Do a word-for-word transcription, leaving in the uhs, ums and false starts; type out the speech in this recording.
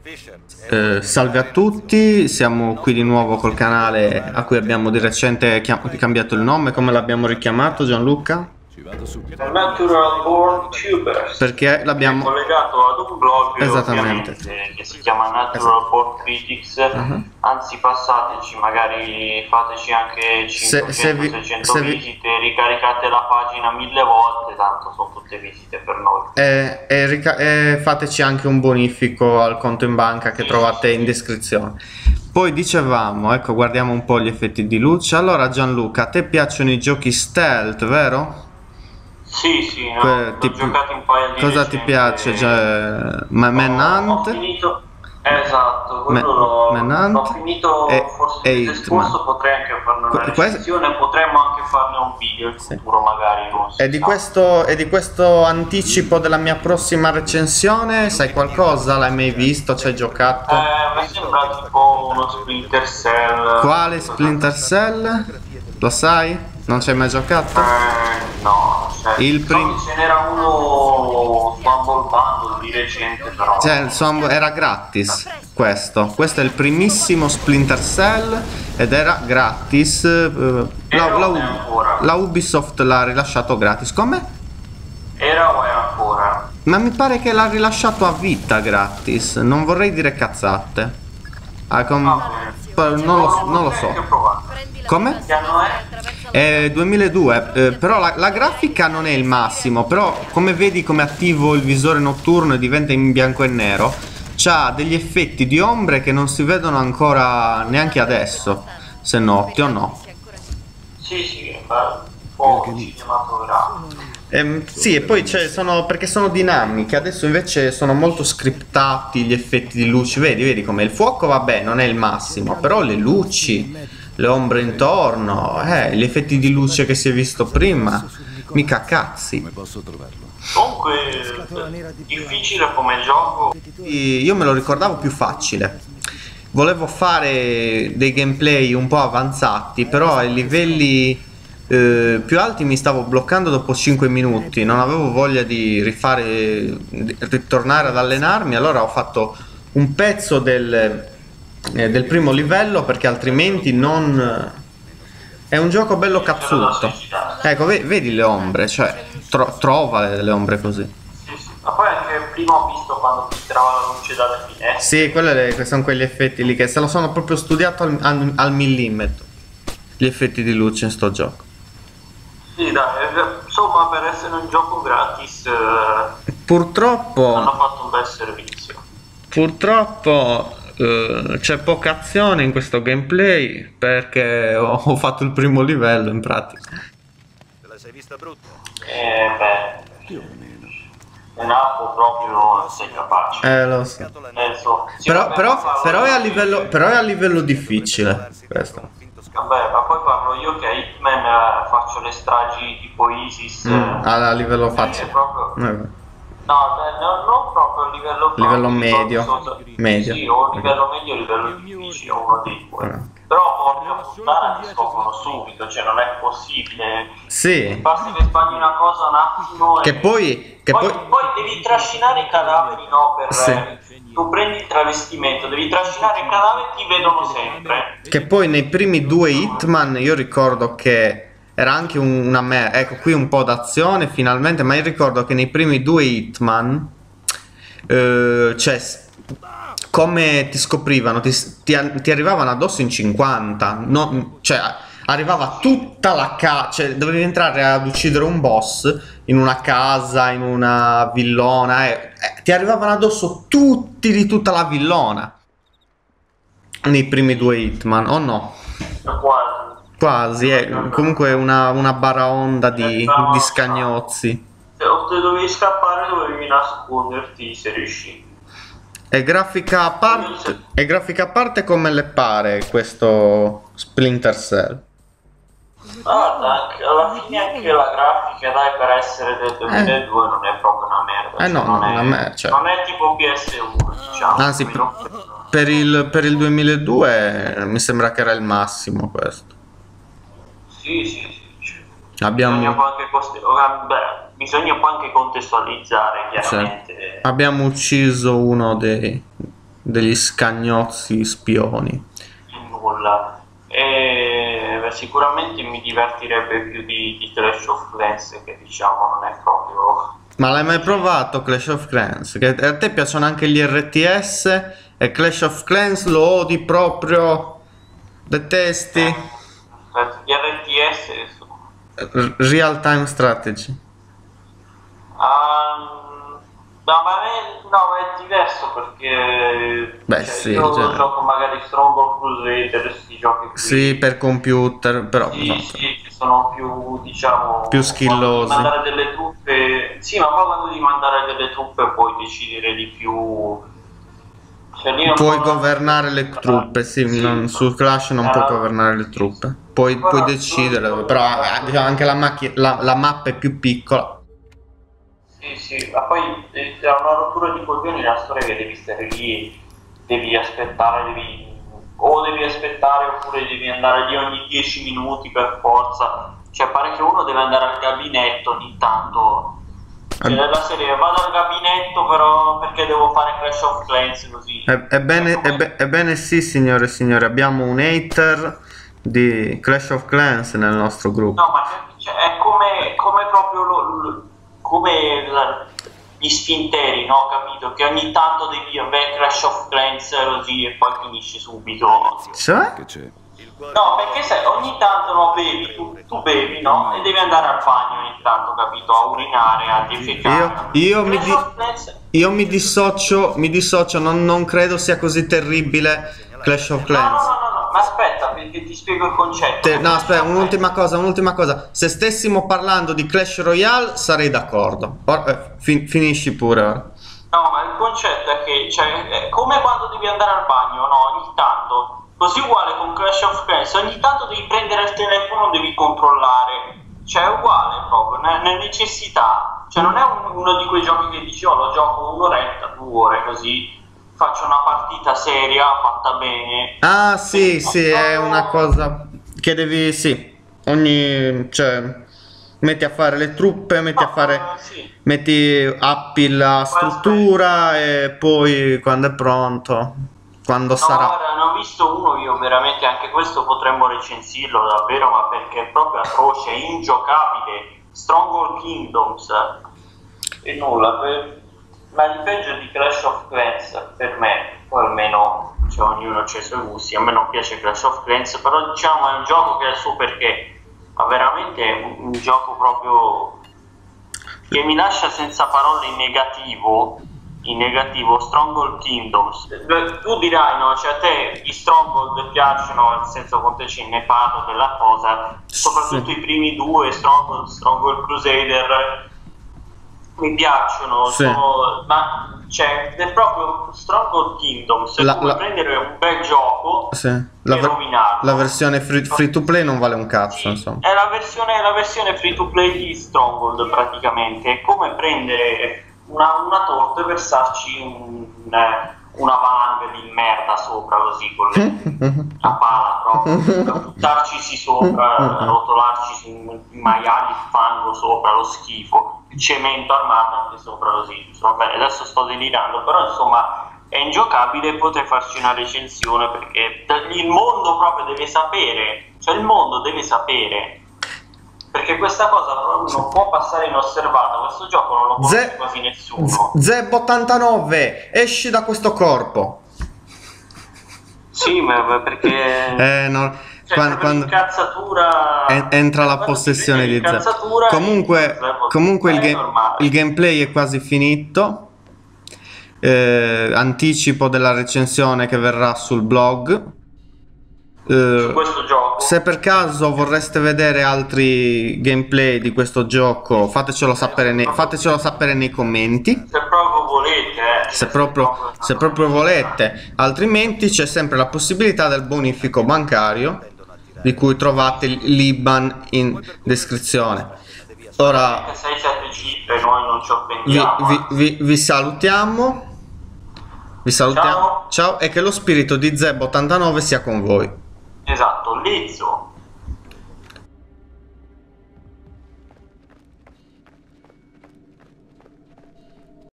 Eh, salve a tutti, siamo qui di nuovo col canale a cui abbiamo di recente cambiato il nome. Come l'abbiamo richiamato, Gianluca? Natural Born Tubers, perché l'abbiamo collegato ad un blog esattamente che si chiama Natural esatto. Born Critics. uh-huh. Anzi, passateci, magari fateci anche cinquecento seicento visite, ricaricate la pagina mille volte, tanto sono tutte visite per noi. E, e, rica e fateci anche un bonifico al conto in banca che sì, trovate sì, in descrizione. Poi dicevamo, ecco, guardiamo un po' gli effetti di luce. Allora Gianluca, a te piacciono i giochi stealth, vero? Sì, sì, no, ho giocato un paio di cosa ti piace? Cioè, ma Manhunt? Ho finito, esatto, quello l'ho finito e, forse il mese scorso, potrei anche farne una recensione, potremmo anche farne un video in sì. futuro magari. E di, questo, e di questo anticipo della mia prossima recensione, sai qualcosa? L'hai mai visto? Ci hai giocato? Eh, mi sembra tipo uno Splinter Cell. Quale Splinter Cell? Lo sai? Non ci hai mai giocato? Eh, no, cioè, il primo ce n'era uno su Humble Bundle di recente, però. Cioè, insomma, era gratis questo. Questo è il primissimo Splinter Cell ed era gratis. Uh, la, la, la Ubisoft l'ha rilasciato gratis. Come? Era o è ancora? Ma mi pare che l'ha rilasciato a vita gratis. Non vorrei dire cazzate. Ah, com ah, non, lo, non lo so. Come? Che anno è? È duemiladue, eh, però la, la grafica non è il massimo, però come vedi come attivo il visore notturno e diventa in bianco e nero, c'ha degli effetti di ombre che non si vedono ancora neanche adesso, se noti o no? Sì, sì, un po' cinematografico. Ehm, sì, e poi sono perché sono dinamiche, adesso invece sono molto scriptati gli effetti di luci, vedi, vedi come il fuoco, vabbè, non è il massimo, però le luci, le ombre intorno, eh, gli effetti di luce che si è visto prima, mica cazzi. Comunque, difficile come gioco. Io me lo ricordavo più facile. Volevo fare dei gameplay un po' avanzati, però ai livelli eh, più alti mi stavo bloccando dopo cinque minuti, non avevo voglia di rifare, di ritornare ad allenarmi, allora ho fatto un pezzo del... del primo livello perché altrimenti non è un gioco bello cazzuto. Ecco, vedi le ombre, cioè tro trova le, le ombre così. Sì, sì. Ma poi anche prima ho visto quando filtrava la luce dalle finestre. Sì, quelle sono quegli effetti lì che se lo sono proprio studiato al, al, al millimetro, gli effetti di luce in sto gioco. Sì, dai, insomma, per essere un gioco gratis purtroppo hanno fatto un bel servizio. Purtroppo Uh, c'è poca azione in questo gameplay perché ho, ho fatto il primo livello in pratica. Te la sei vista brutta? Eh beh, più o meno. Un appo proprio non sei capace. Eh lo so. Penso, però, però, però, è a livello, però è a livello difficile questo. Vabbè, ma poi parlo io che a Hitman faccio le stragi tipo ISIS. Mm, a, a livello facile. Proprio... Eh, No, no, non proprio a livello, livello medio, medio. Sì, o livello medio o livello difficile, uno dei due. Okay. Però porca puttana ti scoprono subito, cioè non è possibile. Sì. Basta che sbagli una cosa un attimo che e... poi, che poi, poi... poi devi trascinare i cadaveri, no? Per sì. Tu prendi il travestimento, devi trascinare i cadaveri, ti vedono sempre. Che poi nei primi due Hitman io ricordo che era anche una me, ecco qui un po' d'azione finalmente, ma io ricordo che nei primi due Hitman eh, cioè come ti scoprivano, ti, ti, ti arrivavano addosso in cinquanta, no, cioè arrivava tutta la casa, cioè dovevi entrare ad uccidere un boss in una casa, in una villona, eh, eh, ti arrivavano addosso tutti di tutta la villona nei primi due Hitman, o no? Quasi. Quasi, eh. Comunque una, una baraonda di, di scagnozzi. Se dovevi scappare dovevi nasconderti se riuscivi. È grafica a parte, è grafica a parte come le pare questo Splinter Cell? Guarda, alla fine anche la grafica, dai, per essere del duemiladue eh. non è proprio una merda. Eh no, non, non, è, me, cioè. non è tipo P S uno, diciamo. Anzi, per, per, il, per il duemiladue mi sembra che era il massimo questo. Sì, sì, sì. Abbiamo... Bisogna poi anche, cost... Beh, bisogna poi anche contestualizzare, chiaramente. Sì. Abbiamo ucciso uno dei, degli scagnozzi spioni. Nulla. E beh, sicuramente mi divertirebbe più di, di Clash of Clans, che diciamo non è proprio... Ma l'hai mai provato Clash of Clans? Che a te piacciono anche gli R T S e Clash of Clans lo odi proprio, detesti? Gli R T S... Real Time Strategy. Um, no, ma è, no, è diverso perché Beh, cioè, sì, io cioè. gioco magari Stronghold Crusader, questi giochi qui. Sì, per computer, però Sì, no. sì, che sono più, diciamo, Più skillosi. quando devi mandare delle truppe, sì, ma poi quando devi mandare delle truppe puoi decidere di più. Cioè, lì non Puoi può- governare le truppe, sì, Sì. non- su Clash non Eh, puoi governare le truppe. Puoi, però- puoi decidere, però eh, diciamo, anche la, macchina, la, la mappa è più piccola. Sì, sì, ma poi eh, è una rottura di coglioni la storia che devi stare lì, devi aspettare, devi o devi aspettare oppure devi andare lì ogni dieci minuti per forza. Cioè pare che uno deve andare al gabinetto ogni tanto. Cioè Eh. nella serie vado al gabinetto però perché devo fare Clash of Clans così. E- Ebbene, ebbe- ebbene sì, signore e signori, abbiamo un hater di Clash of Clans nel nostro gruppo. No, ma cioè, è come, come proprio lo, lo- come la- gli sfinteri, no? Capito? Che ogni tanto devi avere Clash of Clans così e poi finisce subito. Cioè? Che c'è? Il cuore No, perché sai, ogni tanto no, bevi, tu, tu bevi, no? E devi andare al bagno ogni tanto, capito? A urinare, a defecare. Io, io mi Clash di- of Clans- io mi dissocio, mi dissocio, non, non credo sia così terribile Clash of No, no, Clans. no, no, no, ma aspetta, perché ti spiego il concetto. Te- no, Clash aspetta, of un'ultima cosa, un'ultima cosa. Se stessimo parlando di Clash Royale sarei d'accordo. Or- eh, fin- finisci pure. ora. No, ma il concetto è che, cioè, è come quando devi andare al bagno, no? Ogni tanto. Così uguale con Clash of Clans, ogni tanto devi prendere il telefono, devi controllare. Cioè è uguale proprio, è una necessità. Cioè non è un- uno di quei giochi che dici, oh lo gioco un'oretta, due ore così, faccio una partita seria, fatta bene. Ah, sì, sì, è una cosa che devi, sì, ogni, cioè, metti a fare le truppe, metti a fare, Ah, sì. metti, appi la struttura e poi quando è pronto, quando No, sarà. guarda, ne ho visto uno io, veramente anche questo potremmo recensirlo davvero, ma perché è proprio atroce, è ingiocabile. Stronghold Kingdoms e nulla, per... ma il peggio di Clash of Clans per me, poi almeno cioè, ognuno ha i suoi gusti, a me non piace Clash of Clans, però diciamo è un gioco che ha il suo perché, ma veramente è un, un gioco proprio che mi lascia senza parole in negativo. In negativo, Stronghold Kingdoms. Tu dirai, no? Cioè a te i Stronghold piacciono, nel senso con te ce ne parlo della cosa, soprattutto Sì. i primi due, Stronghold, Stronghold Crusader, mi piacciono, Sì. sono, ma cioè è proprio Stronghold Kingdoms, è La- come la- prendere un bel gioco Sì, la, e ver- rovinarlo. la versione free, free to play non vale un cazzo, Sì, insomma. è la versione, la versione free to play di Stronghold praticamente, è come prendere una, una torta e versarci un, una valanga di merda sopra così con le, la pala proprio, buttarci sopra, rotolarci su i maiali, il fango sopra, lo schifo, il cemento armato anche sopra così, insomma, bene, adesso sto delirando, però insomma è ingiocabile e potrei farci una recensione perché il mondo proprio deve sapere, cioè il mondo deve sapere, perché questa cosa proprio non può passare inosservata, questo gioco non lo conosce Ze- quasi nessuno. Z- Zeb ottantanove, esci da questo corpo. Sì, ma ma perché Eh, no, cioè, quando, proprio quando l'incazzatura en- entra la quando possessione ti di vede Zeb. l'incazzatura, Comunque, Zeb comunque il, è ga- normale. il gameplay è quasi finito. Eh, anticipo della recensione che verrà sul blog. Eh, Su questo gioco se per caso vorreste vedere altri gameplay di questo gioco, fatecelo sapere nei, fatecelo sapere nei commenti. se proprio volete eh, Se proprio, se proprio volete, altrimenti c'è sempre la possibilità del bonifico bancario di cui trovate l'I B A N in descrizione. Ora sei sette cifre noi non ci vi, offendiamo vi- vi- vi salutiamo, vi salutiamo, Ciao. ciao, e che lo spirito di Zeb ottantanove sia con voi. esatto, Lizzo